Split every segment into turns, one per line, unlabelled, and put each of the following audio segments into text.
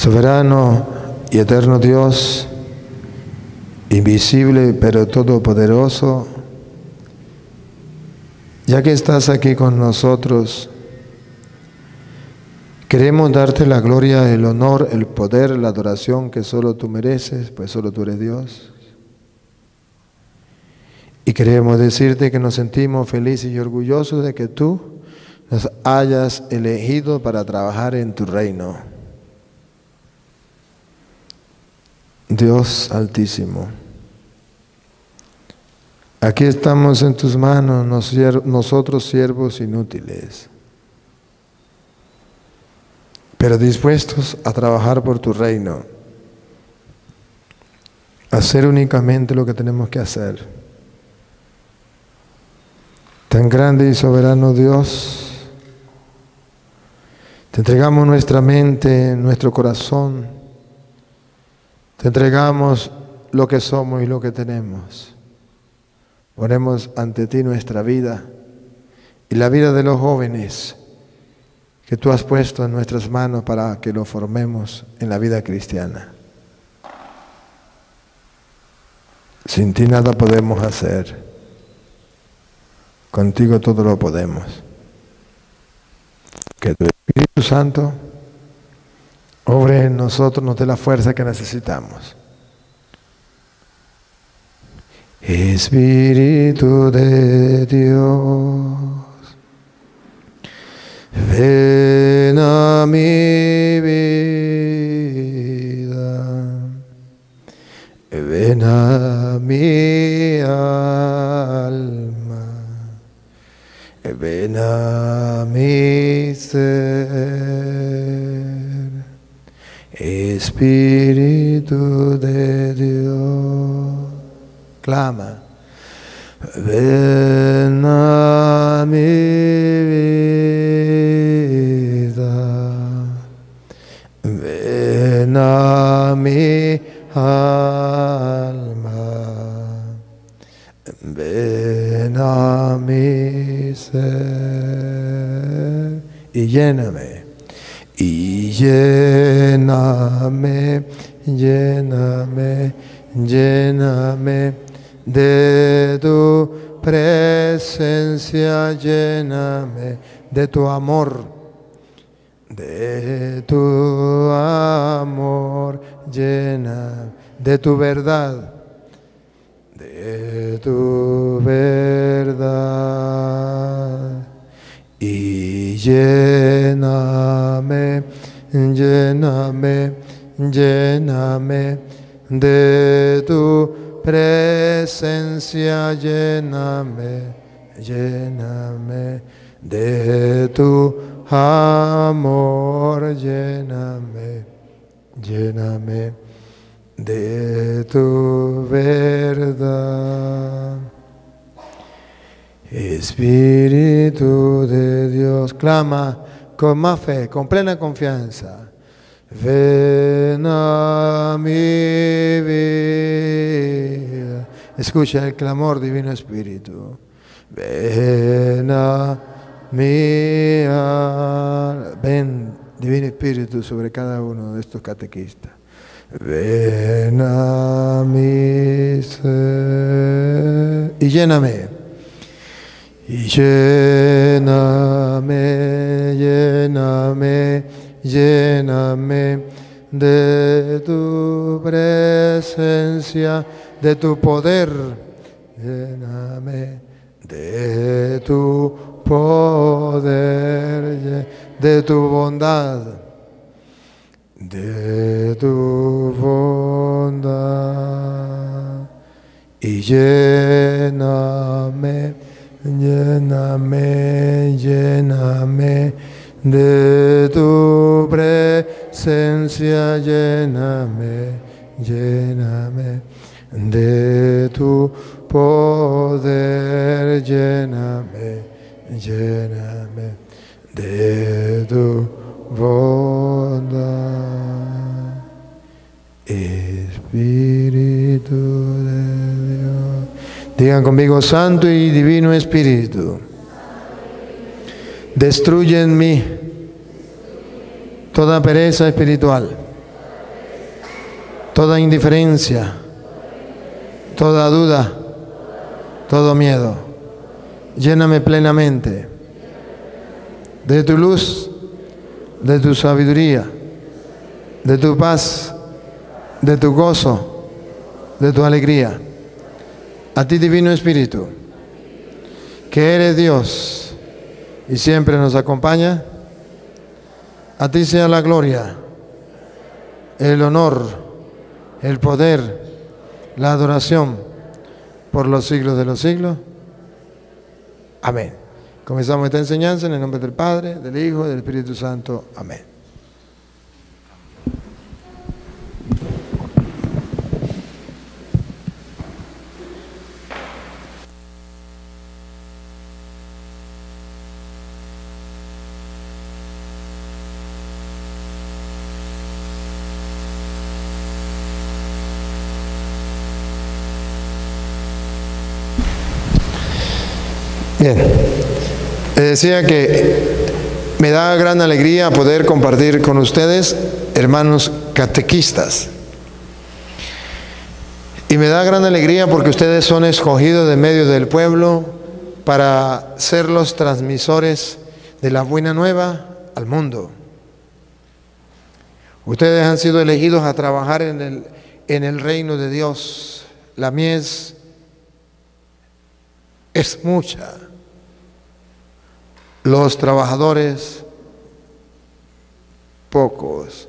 Soberano y eterno Dios, invisible pero todopoderoso, ya que estás aquí con nosotros, queremos darte la gloria, el honor, el poder, la adoración que solo tú mereces, pues solo tú eres Dios. Y queremos decirte que nos sentimos felices y orgullosos de que tú nos hayas elegido para trabajar en tu reino. Dios Altísimo, aquí estamos en tus manos, nosotros siervos inútiles, pero dispuestos a trabajar por tu reino, a hacer únicamente lo que tenemos que hacer. Tan grande y soberano Dios, te entregamos nuestra mente, nuestro corazón, te entregamos lo que somos y lo que tenemos. Ponemos ante ti nuestra vida y la vida de los jóvenes que tú has puesto en nuestras manos para que lo formemos en la vida cristiana. Sin ti nada podemos hacer. Contigo todo lo podemos. Que tu Espíritu Santo obre en nosotros, nos dé la fuerza que necesitamos. Espíritu de Dios, ven a mi vida, ven a mi alma, ven a mi ser. Espíritu de Dios, clama, ven a mi vida, ven a mi alma, ven a mi ser y lléname. Y lléname, lléname, lléname de tu presencia, lléname de tu amor, lléname de tu verdad, de tu verdad. Y lléname, lléname, lléname de tu presencia, lléname, lléname de tu amor, lléname, lléname de tu verdad. Espíritu de Dios, clama con más fe, con plena confianza. Ven a mi vida. Escucha el clamor, Divino Espíritu. Ven a mi alma. Ven, Divino Espíritu, sobre cada uno de estos catequistas. Ven a mi ser y lléname. Y lléname, lléname, lléname de tu presencia, de tu poder. Lléname de tu poder, de tu bondad, de tu bondad. Y lléname, lléname, lléname de tu presencia, lléname, lléname de tu poder, lléname, lléname de tu bondad. Espíritu de Dios. Digan conmigo, Santo y Divino Espíritu, destruye en mí toda pereza espiritual, toda indiferencia, toda duda, todo miedo. Lléname plenamente de tu luz, de tu sabiduría, de tu paz, de tu gozo, de tu alegría. A ti, Divino Espíritu, que eres Dios y siempre nos acompaña, a ti sea la gloria, el honor, el poder, la adoración por los siglos de los siglos. Amén. Comenzamos esta enseñanza en el nombre del Padre, del Hijo y del Espíritu Santo. Amén. Bien, les decía que me da gran alegría poder compartir con ustedes, hermanos catequistas. Y me da gran alegría porque ustedes son escogidos de medio del pueblo para ser los transmisores de la buena nueva al mundo. Ustedes han sido elegidos a trabajar en el reino de Dios. La mies es mucha. Los trabajadores, pocos.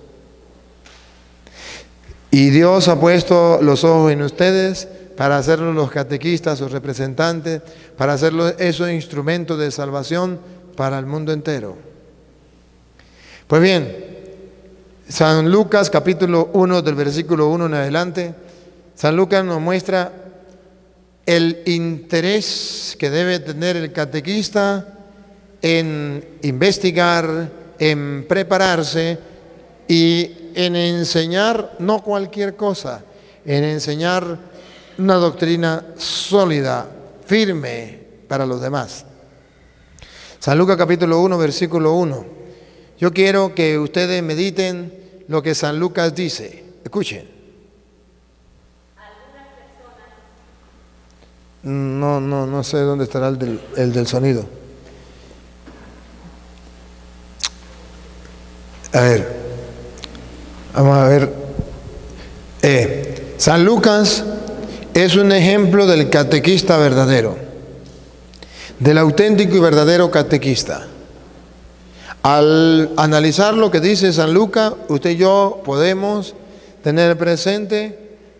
Y Dios ha puesto los ojos en ustedes para hacerlos los catequistas, sus representantes, para hacerlos esos instrumentos de salvación para el mundo entero. Pues bien, San Lucas capítulo 1 del versículo 1 en adelante, San Lucas nos muestra el interés que debe tener el catequista en investigar, en prepararse y en enseñar no cualquier cosa, en enseñar una doctrina sólida, firme para los demás. San Lucas capítulo 1, versículo 1. Yo quiero que ustedes mediten lo que San Lucas dice. Escuchen. No sé dónde estará el del sonido. A ver, vamos a ver. San Lucas es un ejemplo del catequista verdadero, del auténtico y verdadero catequista. Al analizar lo que dice San Lucas, usted y yo podemos tener presente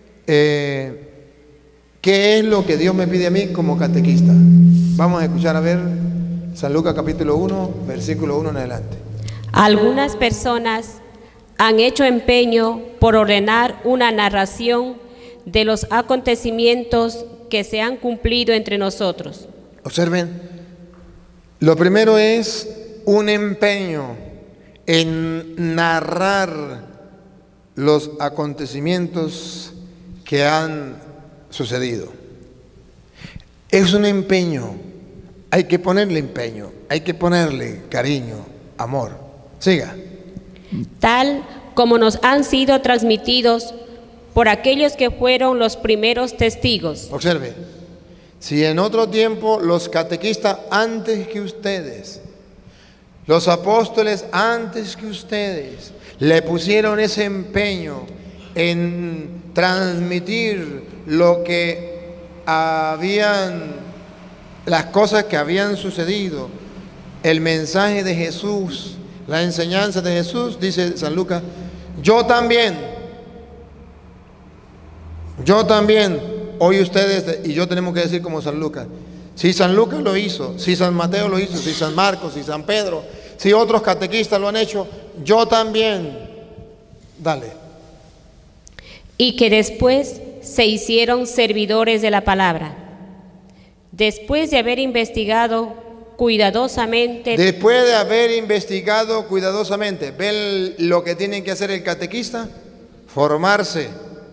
qué es lo que Dios me pide a mí como catequista. Vamos a escuchar a ver San Lucas capítulo 1, versículo 1 en adelante.
Algunas personas han hecho empeño por ordenar una narración de los acontecimientos que se han cumplido entre nosotros.
Observen, lo primero es un empeño en narrar los acontecimientos que han sucedido. Es un empeño, hay que ponerle empeño, hay que ponerle cariño, amor. Siga.
Tal como nos han sido transmitidos por aquellos que fueron los primeros testigos.
Observe, si en otro tiempo los catequistas antes que ustedes, los apóstoles antes que ustedes, le pusieron ese empeño en transmitir lo que las cosas que habían sucedido, el mensaje de Jesús, la enseñanza de Jesús, dice San Lucas, yo también, hoy ustedes y yo tenemos que decir como San Lucas, si San Lucas lo hizo, si San Mateo lo hizo, si San Marcos, si San Pedro, si otros catequistas lo han hecho, yo también. Dale.
Y que después se hicieron servidores de la palabra. Después de haber investigado cuidadosamente.
Después de haber investigado cuidadosamente, ¿ven lo que tiene que hacer el catequista? Formarse,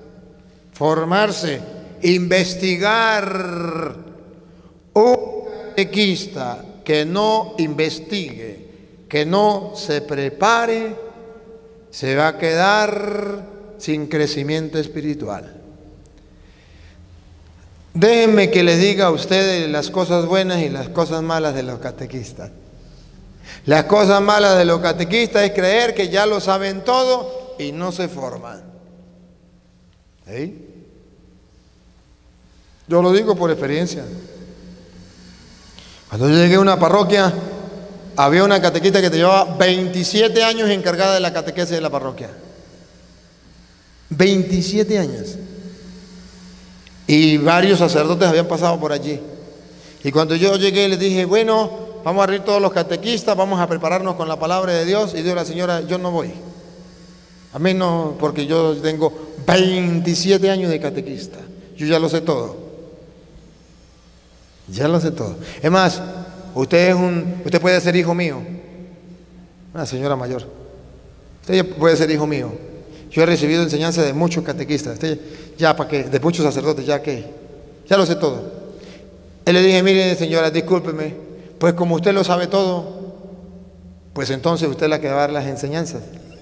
investigar. Un catequista que no investigue, que no se prepare, se va a quedar sin crecimiento espiritual. Déjenme que les diga a ustedes las cosas buenas y las cosas malas de los catequistas. Las cosas malas de los catequistas es creer que ya lo saben todo y no se forman. ¿Sí? Yo lo digo por experiencia. Cuando yo llegué a una parroquia, había una catequista que te llevaba 27 años encargada de la catequesis de la parroquia. 27 años. Y varios sacerdotes habían pasado por allí. Y cuando yo llegué les dije, bueno, vamos a reunir todos los catequistas, vamos a prepararnos con la palabra de Dios. Y dijo la señora, yo no voy. A mí no, porque yo tengo 27 años de catequista. Yo ya lo sé todo. Ya lo sé todo. Es más, usted puede ser hijo mío. Una señora mayor. Usted puede ser hijo mío. Yo he recibido enseñanza de muchos catequistas. Usted, ya para qué, de muchos sacerdotes, ya que, ya lo sé todo. Él le dije, mire señora, discúlpeme, pues como usted lo sabe todo, pues entonces usted es la que va a dar las enseñanzas.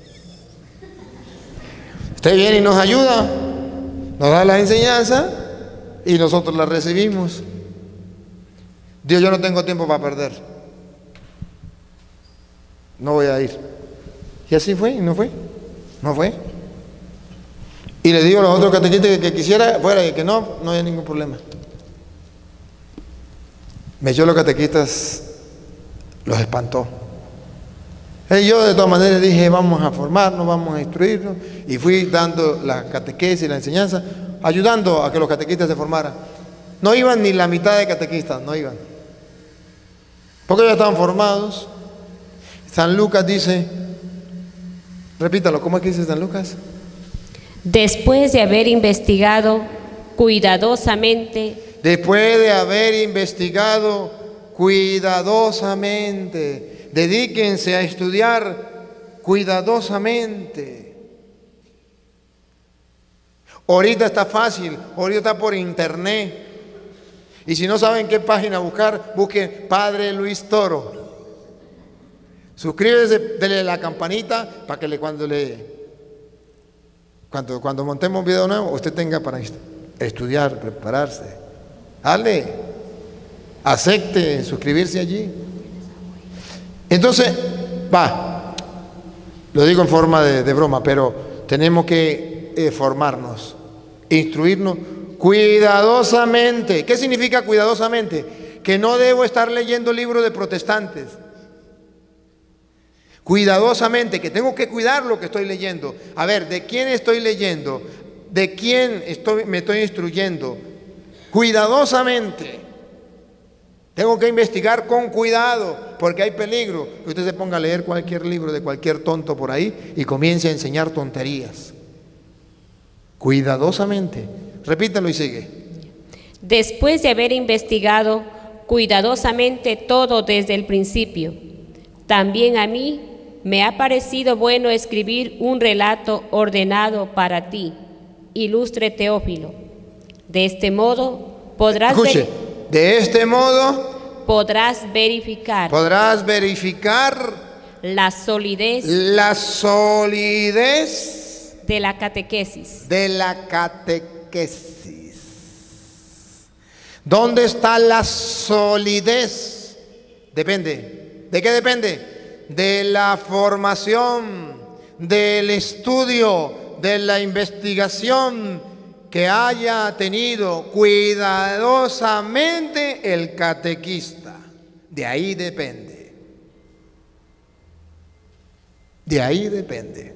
Usted viene y nos ayuda, nos da las enseñanzas y nosotros las recibimos. Dios, yo no tengo tiempo para perder. No voy a ir. Y así fue, y no fue. No fue. Y le digo a los otros catequistas que quisiera fuera y que no había ningún problema. Me echó los catequistas, los espantó. Y yo de todas maneras dije, vamos a formarnos, vamos a instruirnos. Y fui dando la catequesis y la enseñanza, ayudando a que los catequistas se formaran. No iban ni la mitad de catequistas, no iban. Porque ya estaban formados. San Lucas dice, repítalo, ¿cómo es que dice San Lucas?
Después de haber investigado cuidadosamente.
Después de haber investigado cuidadosamente. Dedíquense a estudiar cuidadosamente. Ahorita está fácil, ahorita está por internet. Y si no saben qué página buscar, busquen Padre Luis Toro. Suscríbese, denle la campanita para que cuando montemos un video nuevo, usted tenga para estudiar, prepararse. Dale, acepte suscribirse allí. Entonces, lo digo en forma de broma, pero tenemos que formarnos, instruirnos cuidadosamente. ¿Qué significa cuidadosamente? Que no debo estar leyendo libros de protestantes. Cuidadosamente, que tengo que cuidar lo que estoy leyendo. A ver, ¿de quién estoy leyendo? ¿De quién me estoy instruyendo? Cuidadosamente. Tengo que investigar con cuidado, porque hay peligro que usted se ponga a leer cualquier libro de cualquier tonto por ahí y comience a enseñar tonterías. Cuidadosamente. Repítalo y sigue.
Después de haber investigado cuidadosamente todo desde el principio, también a mí me ha parecido bueno escribir un relato ordenado para ti, ilustre Teófilo. De este modo podrás
verificar
la solidez de la catequesis.
¿Dónde está la solidez? Depende. ¿De qué depende? De la formación, del estudio, de la investigación que haya tenido cuidadosamente el catequista. De ahí depende. De ahí depende.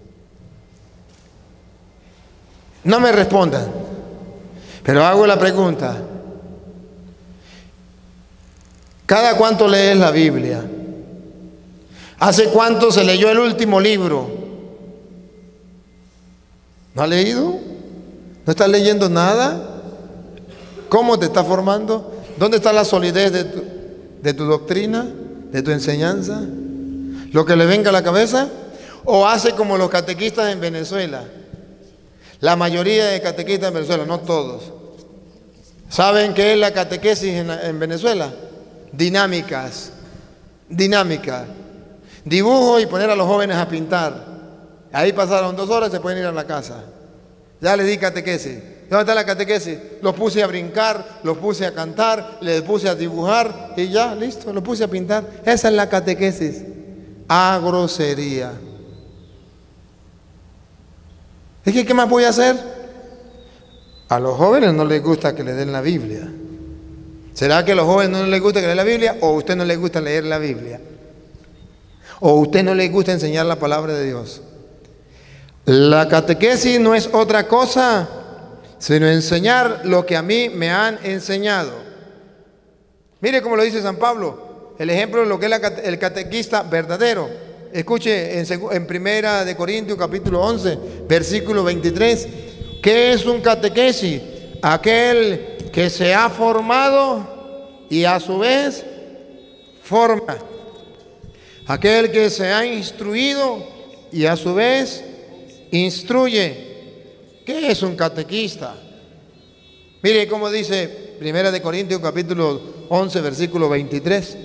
No me respondan, pero hago la pregunta. ¿Cada cuánto lees la Biblia? ¿Hace cuánto se leyó el último libro? ¿No ha leído? ¿No estás leyendo nada? ¿Cómo te está formando? ¿Dónde está la solidez de tu doctrina, de tu enseñanza? ¿Lo que le venga a la cabeza? ¿O hace como los catequistas en Venezuela? La mayoría de catequistas en Venezuela, no todos. ¿Saben qué es la catequesis en Venezuela? Dinámica. Dibujo y poner a los jóvenes a pintar. Ahí pasaron 2 horas, se pueden ir a la casa. Ya les di catequesis. ¿Dónde está la catequesis? Los puse a brincar, los puse a cantar, les puse a dibujar y ya, listo, los puse a pintar. Esa es la catequesis. A grosería. Es que, ¿qué más voy a hacer? A los jóvenes no les gusta que le den la Biblia. ¿Será que a los jóvenes no les gusta que le den la Biblia? ¿O a usted no les gusta leer la Biblia? ¿O a usted no les gusta enseñar la palabra de Dios? La catequesis no es otra cosa sino enseñar lo que a mí me han enseñado. Mire cómo lo dice San Pablo, el ejemplo de lo que es el catequista verdadero. Escuche en Primera de Corintios capítulo 11, versículo 23. ¿Qué es un catequesis? Aquel que se ha formado y a su vez forma. Aquel que se ha instruido y a su vez instruye. ¿Qué es un catequista? Mire cómo dice Primera de Corintios capítulo 11 versículo 23.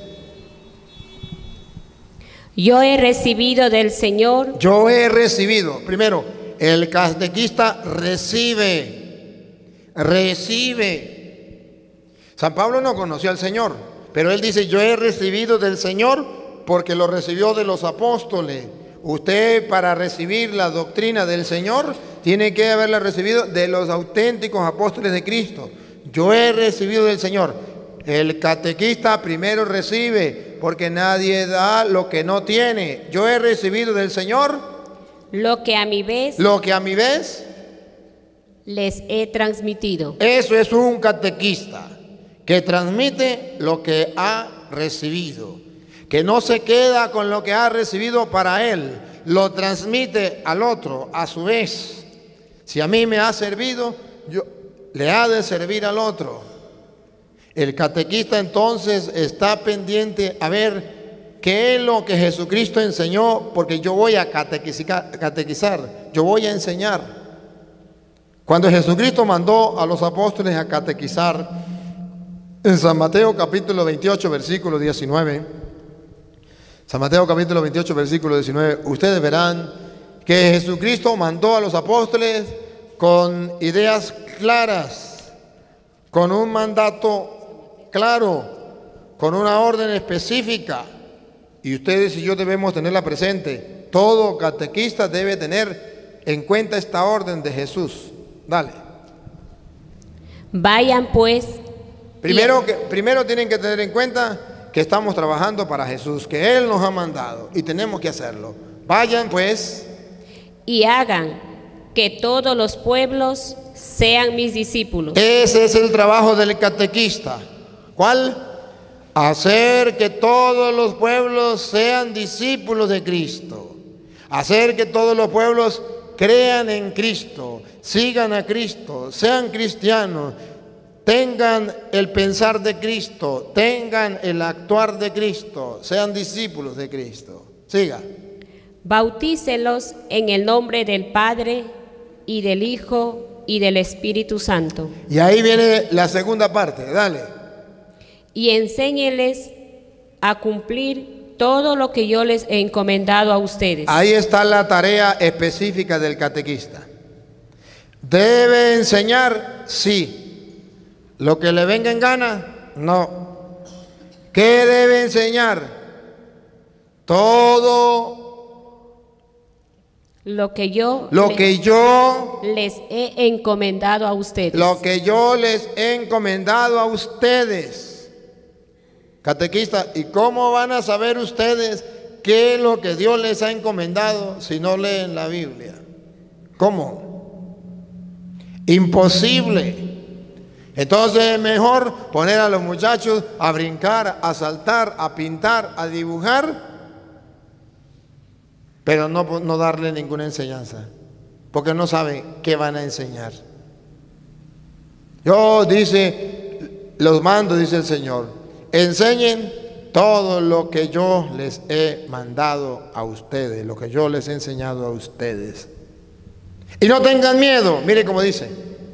Yo he recibido del Señor.
Yo he recibido. Primero, el catequista recibe. San Pablo no conoció al Señor, pero él dice, yo he recibido del Señor porque lo recibió de los apóstoles. Usted, para recibir la doctrina del Señor, tiene que haberla recibido de los auténticos apóstoles de Cristo. Yo he recibido del Señor. El catequista primero recibe, porque nadie da lo que no tiene. Yo he recibido del Señor
Lo que a mi vez les he transmitido.
Eso es un catequista, que transmite lo que ha recibido, que no se queda con lo que ha recibido para él, lo transmite al otro a su vez. Si a mí me ha servido, le ha de servir al otro. El catequista entonces está pendiente a ver qué es lo que Jesucristo enseñó, porque yo voy a catequizar, yo voy a enseñar. Cuando Jesucristo mandó a los apóstoles a catequizar, en San Mateo capítulo 28, versículo 19, San Mateo capítulo 28, versículo 19, ustedes verán que Jesucristo mandó a los apóstoles con ideas claras, con un mandato claro, con una orden específica. Y ustedes y yo debemos tenerla presente. Todo catequista debe tener en cuenta esta orden de Jesús. Dale.
Vayan pues.
Primero tienen que tener en cuenta que estamos trabajando para Jesús, que Él nos ha mandado y tenemos que hacerlo. Vayan pues.
Y hagan que todos los pueblos sean mis discípulos.
Ese es el trabajo del catequista. ¿Cuál? Hacer que todos los pueblos sean discípulos de Cristo. Hacer que todos los pueblos crean en Cristo, sigan a Cristo, sean cristianos, tengan el pensar de Cristo, tengan el actuar de Cristo, sean discípulos de Cristo. Siga.
Bautícelos en el nombre del Padre y del Hijo y del Espíritu Santo.
Y ahí viene la segunda parte, dale.
Y enséñeles a cumplir todo lo que yo les he encomendado a ustedes.
Ahí está la tarea específica del catequista. ¿Debe enseñar? Sí. ¿Lo que le venga en gana? No. ¿Qué debe enseñar? Todo lo que yo
les he encomendado a ustedes.
Lo que yo les he encomendado a ustedes. Catequista, ¿y cómo van a saber ustedes qué es lo que Dios les ha encomendado si no leen la Biblia? ¿Cómo? Imposible. Entonces es mejor poner a los muchachos a brincar, a saltar, a pintar, a dibujar, pero no darle ninguna enseñanza, porque no saben qué van a enseñar. Yo, los mando, dice el Señor, enseñen todo lo que yo les he mandado a ustedes, lo que yo les he enseñado a ustedes. Y no tengan miedo, mire cómo dice.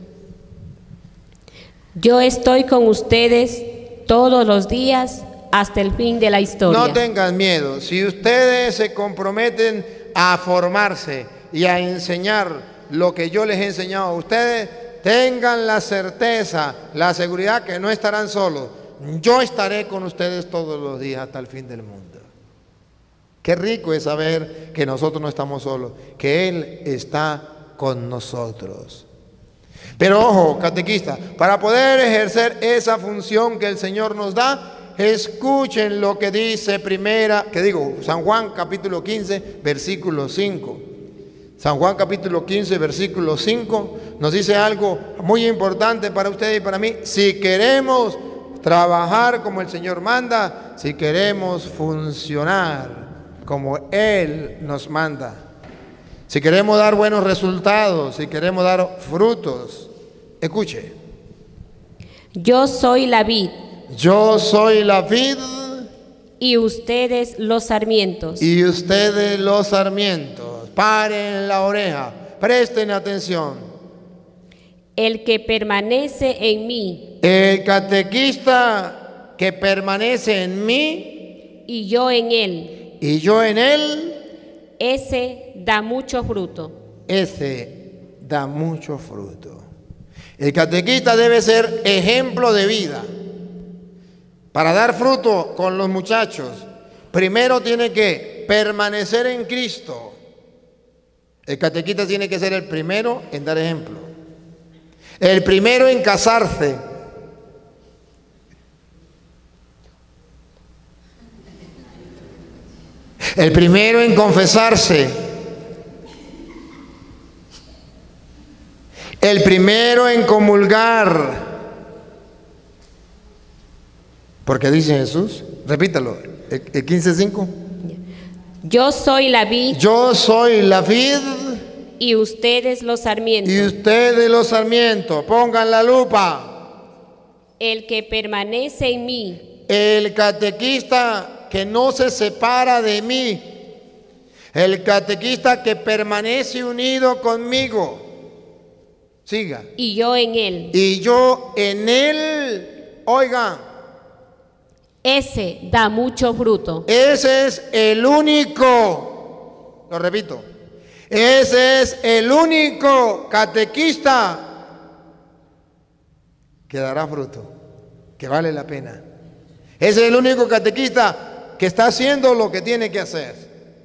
Yo estoy con ustedes todos los días hasta el fin de la historia.
No tengan miedo. Si ustedes se comprometen a formarse, y a enseñar lo que yo les he enseñado a ustedes, tengan la certeza, la seguridad que no estarán solos. Yo estaré con ustedes todos los días hasta el fin del mundo. Qué rico es saber que nosotros no estamos solos, que Él está con nosotros. Pero ojo, catequista, para poder ejercer esa función que el Señor nos da, escuchen lo que dice San Juan capítulo 15, versículo 5. San Juan capítulo 15, versículo 5 nos dice algo muy importante para ustedes y para mí. Si queremos trabajar como el Señor manda, si queremos funcionar como Él nos manda, si queremos dar buenos resultados, si queremos dar frutos, escuche.
Yo soy la vid.
Yo soy la vid.
Y ustedes los sarmientos.
Y ustedes los sarmientos. Paren la oreja, presten atención.
El que permanece en mí.
El catequista que permanece en mí.
Y yo en él.
Y yo en él.
Ese da mucho fruto.
Ese da mucho fruto. El catequista debe ser ejemplo de vida. Para dar fruto con los muchachos, primero tiene que permanecer en Cristo. El catequista tiene que ser el primero en dar ejemplo. El primero en casarse. El primero en confesarse. El primero en comulgar. Porque dice Jesús, repítalo, el 15:5.
Yo soy la vid.
Yo soy la vid.
Y ustedes los sarmientos.
Y ustedes los sarmientos. Pongan la lupa.
El que permanece en mí.
El catequista que no se separa de mí. El catequista que permanece unido conmigo. Siga.
Y yo en él.
Y yo en él. Oigan.
Ese da mucho fruto.
Ese es el único, lo repito, ese es el único catequista que dará fruto, que vale la pena. Ese es el único catequista que está haciendo lo que tiene que hacer.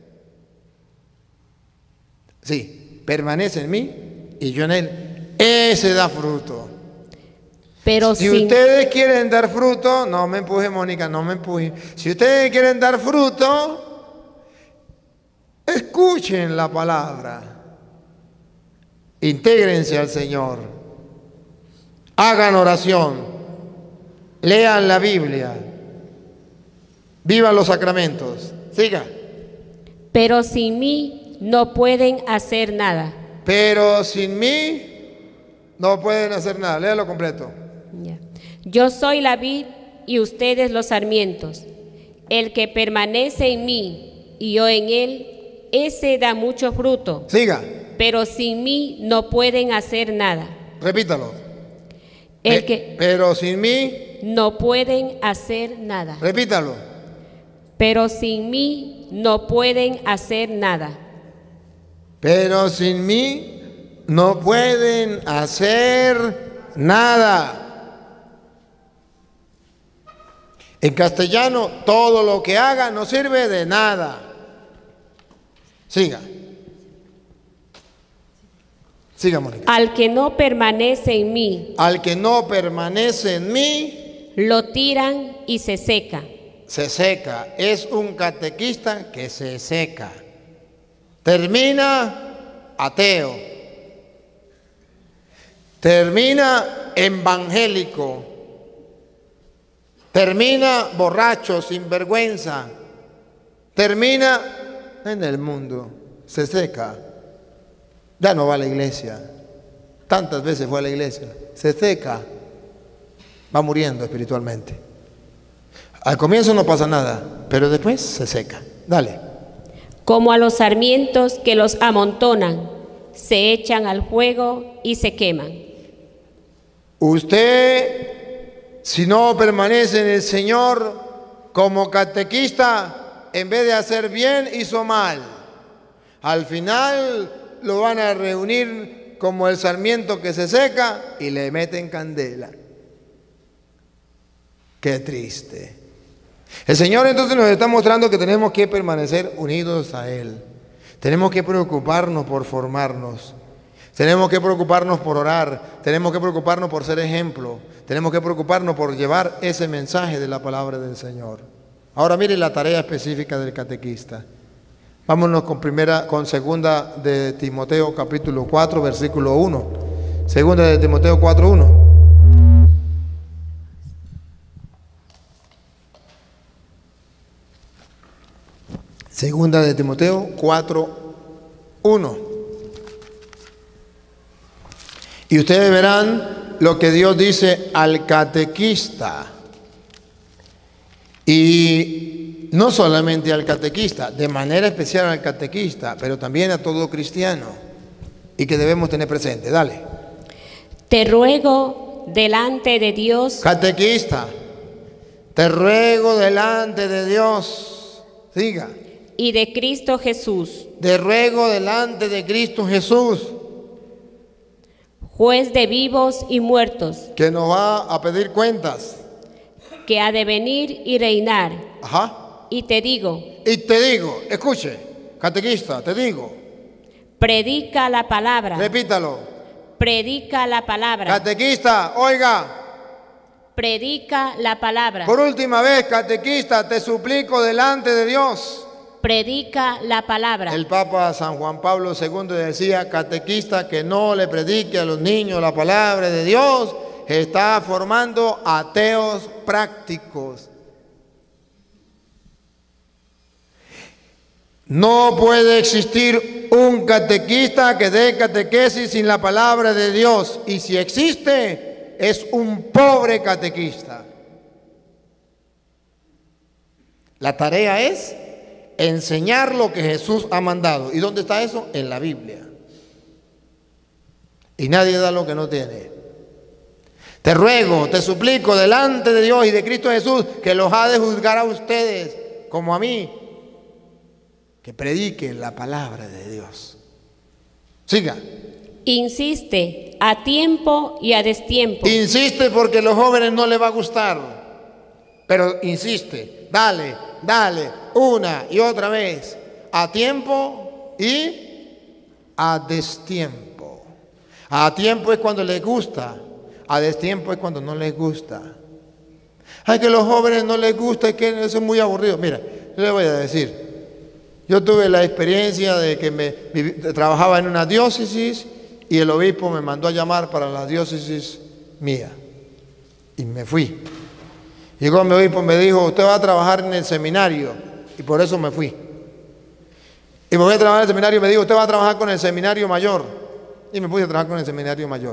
Sí, permanece en mí y yo en él. Ese da fruto.
Pero
si ustedes quieren dar fruto, no me empuje, Mónica, no me empuje. Si ustedes quieren dar fruto, escuchen la palabra. Intégrense al Señor. Hagan oración. Lean la Biblia. Vivan los sacramentos. Siga.
Pero sin mí no pueden hacer nada.
Pero sin mí no pueden hacer nada. Léalo completo.
Yo soy la vid y ustedes los sarmientos. El que permanece en mí y yo en él, ese da mucho fruto.
Siga.
Pero sin mí no pueden hacer nada.
Repítalo.
Pero
sin mí
no pueden hacer nada.
Repítalo.
Pero sin mí no pueden hacer nada.
Pero sin mí no pueden hacer nada. En castellano, todo lo que haga no sirve de nada. Siga. Siga, Mónica.
Al que no permanece en mí.
Al que no permanece en mí.
Lo tiran y se seca.
Se seca. Es un catequista que se seca. Termina ateo. Termina evangélico. Termina borracho, sin vergüenza. Termina en el mundo. Se seca. Ya no va a la iglesia. Tantas veces fue a la iglesia. Se seca. Va muriendo espiritualmente. Al comienzo no pasa nada, pero después se seca. Dale.
Como a los sarmientos que los amontonan, se echan al fuego y se queman.
Usted, si no permanece en el Señor, como catequista, en vez de hacer bien, hizo mal. Al final lo van a reunir como el sarmiento que se seca y le meten candela. Qué triste. El Señor entonces nos está mostrando que tenemos que permanecer unidos a Él. Tenemos que preocuparnos por formarnos. Tenemos que preocuparnos por orar. Tenemos que preocuparnos por ser ejemplo. Tenemos que preocuparnos por llevar ese mensaje de la palabra del Señor. Ahora mire la tarea específica del catequista. Vámonos con segunda de Timoteo capítulo 4 versículo 1. Segunda de Timoteo 4:1. Segunda de Timoteo 4:1. Y ustedes verán lo que Dios dice al catequista. Y no solamente al catequista, de manera especial al catequista, pero también a todo cristiano. Y que debemos tener presente. Dale.
Te ruego delante de Dios.
Catequista, te ruego delante de Dios. Siga.
Y de Cristo Jesús.
Te ruego delante de Cristo Jesús.
Juez de vivos y muertos.
Que nos va a pedir cuentas.
Que ha de venir y reinar.
Ajá.
Y te digo.
Y te digo, escuche, catequista, te digo.
Predica la palabra.
Repítalo.
Predica la palabra.
Catequista, oiga.
Predica la palabra.
Por última vez, catequista, te suplico delante de Dios.
Predica la palabra.
El Papa San Juan Pablo II decía, catequista que no le predique a los niños la palabra de Dios, está formando ateos prácticos. No puede existir un catequista que dé catequesis sin la palabra de Dios. Y si existe, es un pobre catequista. La tarea es enseñar lo que Jesús ha mandado. ¿Y dónde está eso? En la Biblia. Y nadie da lo que no tiene. Te ruego, te suplico delante de Dios y de Cristo Jesús, que los ha de juzgar a ustedes como a mí, que prediquen la palabra de Dios. Siga.
Insiste a tiempo y a destiempo.
Insiste porque a los jóvenes no les va a gustar, pero insiste, dale, una y otra vez, a tiempo y a destiempo. A tiempo es cuando les gusta, a destiempo es cuando no les gusta. Ay, que a los jóvenes no les gusta, es que eso es muy aburrido. Mira, yo le voy a decir, yo tuve la experiencia de que trabajaba en una diócesis y el obispo me mandó a llamar para la diócesis mía y me fui. Llegó mi obispo y me dijo, usted va a trabajar en el seminario, y por eso me fui. Y me voy a trabajar en el seminario y me dijo, usted va a trabajar con el seminario mayor, y me puse a trabajar con el seminario mayor.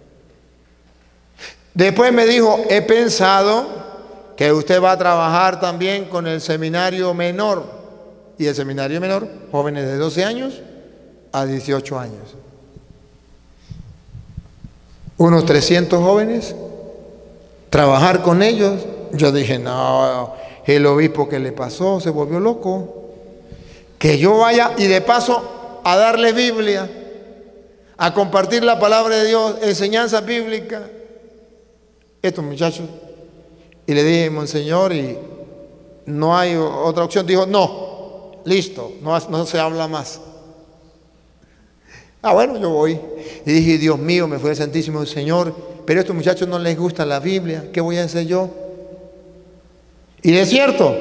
Después me dijo, he pensado que usted va a trabajar también con el seminario menor, y el seminario menor, jóvenes de 12 años a 18 años. Unos 300 jóvenes, trabajar con ellos. Yo dije, no, el obispo que le pasó se volvió loco. Que yo vaya y de paso a darle Biblia, a compartir la palabra de Dios, enseñanza bíblica. Estos muchachos. Y le dije, monseñor, y no hay otra opción. Dijo, no, listo, no se habla más. Ah, bueno, yo voy. Y dije, Dios mío, me fue el Santísimo Señor, pero a estos muchachos no les gusta la Biblia, ¿qué voy a hacer yo? Y es cierto,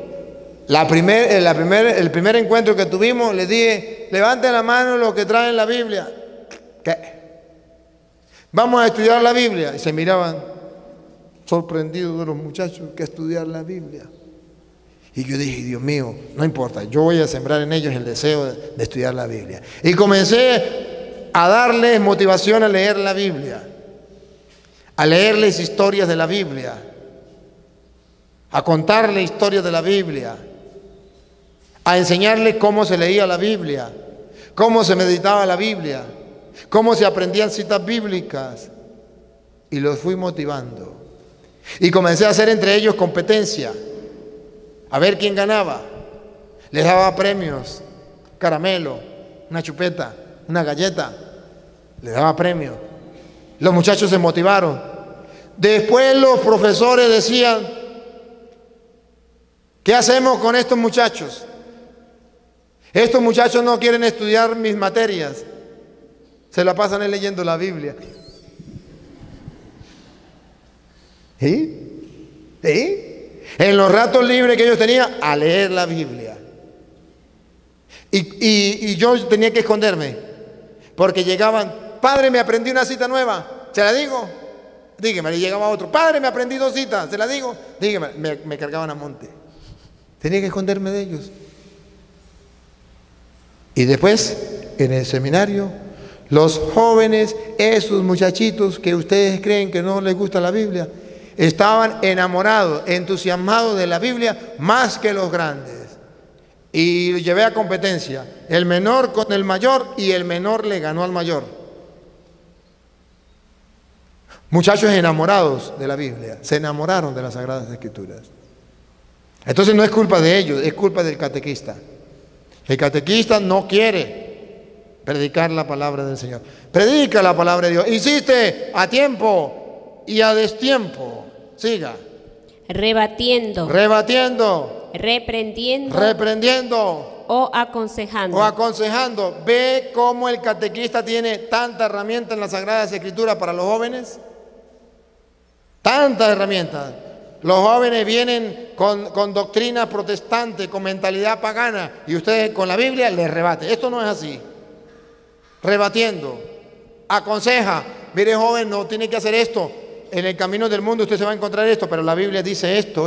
el primer encuentro que tuvimos, les dije, levanten la mano los que traen la Biblia. ¿Qué? Vamos a estudiar la Biblia. Y se miraban sorprendidos de los muchachos que estudiar la Biblia. Y yo dije, Dios mío, no importa, yo voy a sembrar en ellos el deseo de estudiar la Biblia. Y comencé a darles motivación a leer la Biblia, a leerles historias de la Biblia, a contarles historias de la Biblia, a enseñarles cómo se leía la Biblia, cómo se meditaba la Biblia, cómo se aprendían citas bíblicas. Y los fui motivando. Y comencé a hacer entre ellos competencia, a ver quién ganaba. Les daba premios, caramelo, una chupeta. una galleta, le daba premio. Los muchachos se motivaron. Después los profesores decían, ¿qué hacemos con estos muchachos? Estos muchachos no quieren estudiar mis materias, se la pasan leyendo la Biblia. En los ratos libres que ellos tenían, a leer la Biblia. Y yo tenía que esconderme, porque llegaban, padre, me aprendí una cita nueva, ¿se la digo? Dígame, y llegaba otro, padre, me aprendí 2 citas, ¿se la digo? Dígame, me cargaban a monte. Tenía que esconderme de ellos. Y después, en el seminario, los jóvenes, esos muchachitos que ustedes creen que no les gusta la Biblia, estaban enamorados, entusiasmados de la Biblia más que los grandes. Y llevé a competencia el menor con el mayor y el menor le ganó al mayor. Muchachos enamorados de la Biblia, se enamoraron de las Sagradas Escrituras. Entonces no es culpa de ellos, es culpa del catequista. El catequista no quiere predicar la palabra del Señor. Predica la palabra de Dios. Insiste a tiempo y a destiempo. Siga.
Rebatiendo.
Rebatiendo.
Reprendiendo.
Reprendiendo.
O aconsejando.
O aconsejando. ¿Ve cómo el catequista tiene tanta herramienta en las Sagradas Escrituras para los jóvenes? Tantas herramientas. Los jóvenes vienen con doctrina protestante, con mentalidad pagana, y ustedes con la Biblia les rebaten. Esto no es así. Rebatiendo, aconseja, mire joven, no tiene que hacer esto. En el camino del mundo usted se va a encontrar esto, pero la Biblia dice esto.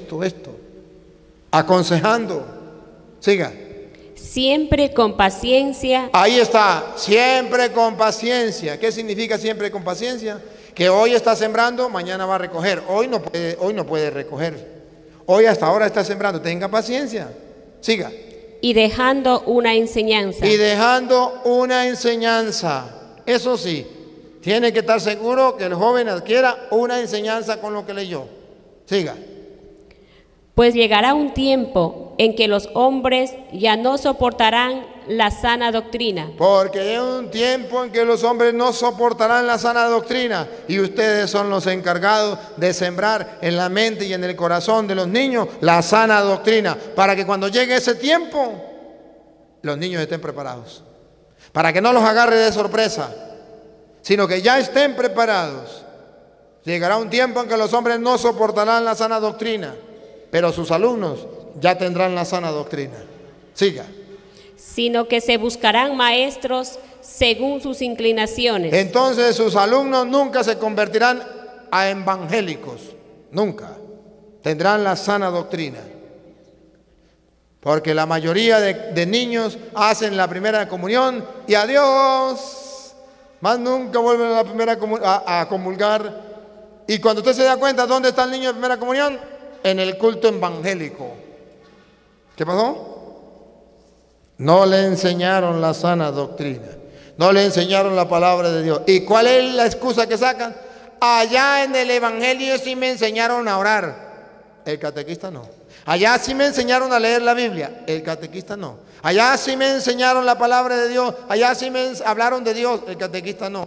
Aconsejando. Siga.
Siempre con paciencia.
Ahí está, siempre con paciencia. ¿Qué significa siempre con paciencia? Que hoy está sembrando, mañana va a recoger. Hoy no puede recoger. Hoy hasta ahora está sembrando. Tenga paciencia. Siga.
Y dejando una enseñanza.
Y dejando una enseñanza. Eso sí, tiene que estar seguro que el joven adquiera una enseñanza con lo que leyó. Siga.
Pues llegará un tiempo en que los hombres ya no soportarán la sana doctrina.
Porque hay un tiempo en que los hombres no soportarán la sana doctrina y ustedes son los encargados de sembrar en la mente y en el corazón de los niños la sana doctrina, para que cuando llegue ese tiempo los niños estén preparados, para que no los agarre de sorpresa, sino que ya estén preparados. Llegará un tiempo en que los hombres no soportarán la sana doctrina, pero sus alumnos ya tendrán la sana doctrina. Siga.
Sino que se buscarán maestros según sus inclinaciones.
Entonces sus alumnos nunca se convertirán a evangélicos, nunca. Tendrán la sana doctrina. Porque la mayoría de niños hacen la primera comunión y adiós. Más nunca vuelven a la primera a comulgar. Y cuando usted se da cuenta, ¿dónde está el niño de primera comunión? En el culto evangélico. ¿Qué pasó? No le enseñaron la sana doctrina. No le enseñaron la palabra de Dios. ¿Y cuál es la excusa que sacan? Allá en el evangelio sí me enseñaron a orar. El catequista no. Allá sí me enseñaron a leer la Biblia. El catequista no. Allá sí me enseñaron la palabra de Dios. Allá sí me hablaron de Dios. El catequista no.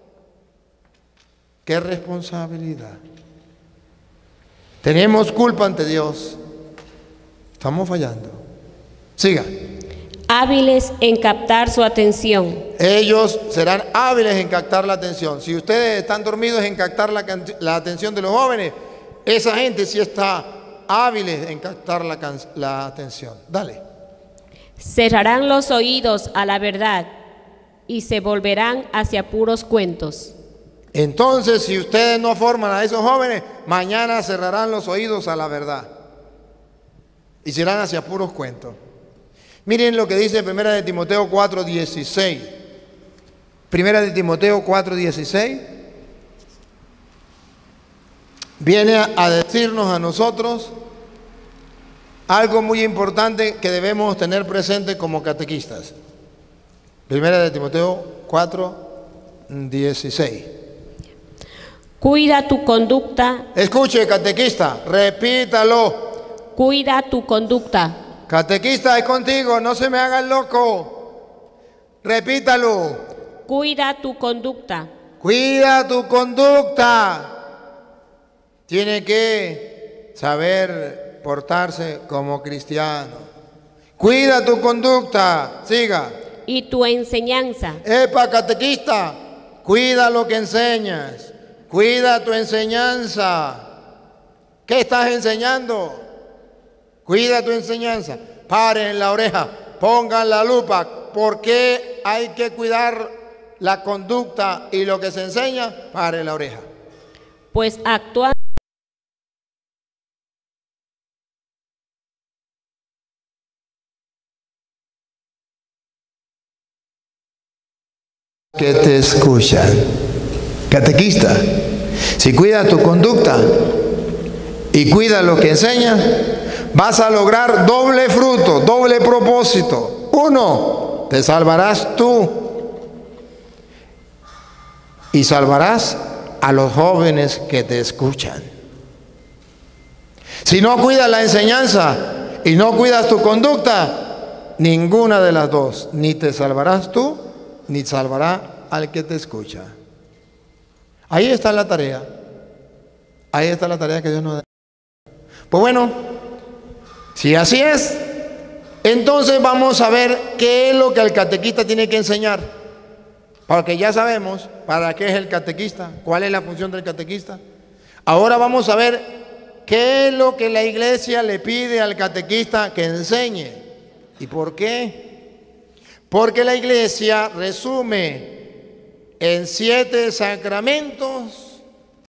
¿Qué responsabilidad? Tenemos culpa ante Dios. Estamos fallando. Siga.
Hábiles en captar su atención.
Ellos serán hábiles en captar la atención. Si ustedes están dormidos en captar la atención de los jóvenes, esa gente sí está hábiles en captar la atención. Dale.
Cerrarán los oídos a la verdad y se volverán hacia puros cuentos.
Entonces, si ustedes no forman a esos jóvenes, mañana cerrarán los oídos a la verdad y se irán hacia puros cuentos. Miren lo que dice 1 de Timoteo 4:16. 1 de Timoteo 4:16 viene a decirnos a nosotros algo muy importante que debemos tener presente como catequistas. 1 de Timoteo 4:16.
Cuida tu conducta.
Escuche, catequista, repítalo.
Cuida tu conducta.
Catequista, es contigo, no se me haga el loco. Repítalo.
Cuida tu conducta.
Cuida tu conducta. Tiene que saber portarse como cristiano. Cuida tu conducta. Siga.
Y tu enseñanza.
Epa, catequista, cuida lo que enseñas. Cuida tu enseñanza. ¿Qué estás enseñando? Cuida tu enseñanza. Paren la oreja, pongan la lupa. ¿Por qué hay que cuidar la conducta y lo que se enseña? Paren la oreja.
Pues actúa
Que te escuchan. Catequista, si cuidas tu conducta y cuidas lo que enseñas, vas a lograr doble fruto, doble propósito. Uno, te salvarás tú y salvarás a los jóvenes que te escuchan. Si no cuidas la enseñanza y no cuidas tu conducta, ninguna de las dos, ni te salvarás tú, ni salvará al que te escucha. Ahí está la tarea. Ahí está la tarea que Dios nos da. Pues bueno, si así es, entonces vamos a ver qué es lo que el catequista tiene que enseñar. Porque ya sabemos para qué es el catequista, cuál es la función del catequista. Ahora vamos a ver qué es lo que la iglesia le pide al catequista que enseñe. ¿Y por qué? Porque la iglesia resume en 7 sacramentos